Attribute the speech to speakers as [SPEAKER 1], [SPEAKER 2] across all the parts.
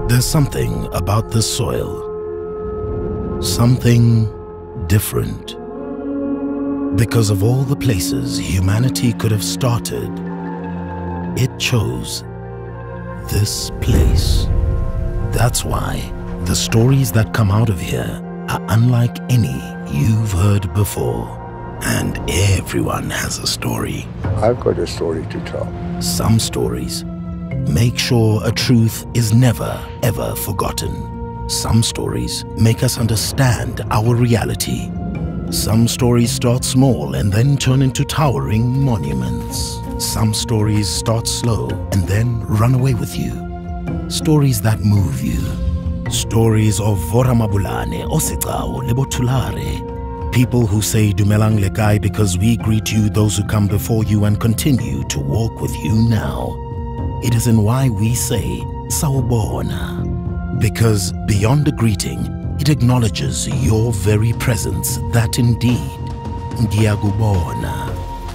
[SPEAKER 1] There's something about this soil. Something different. Because of all the places humanity could have started, it chose this place. That's why the stories that come out of here are unlike any you've heard before. And everyone has a story.
[SPEAKER 2] I've got a story to tell.
[SPEAKER 1] Some stories make sure a truth is never, ever forgotten. Some stories make us understand our reality. Some stories start small and then turn into towering monuments. Some stories start slow and then run away with you. Stories that move you. Stories of Voramabulane, Osicao, Lebotulare. People who say Dumelang Lekai because we greet you, those who come before you, and continue to walk with you now. It is in why we say Sawubona. Because beyond a greeting, it acknowledges your very presence, that indeed, Ngiyakubona.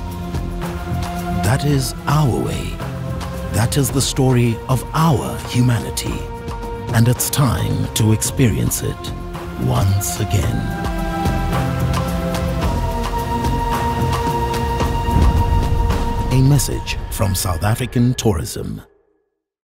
[SPEAKER 1] That is our way. That is the story of our humanity. And it's time to experience it once again. A message from South African tourism.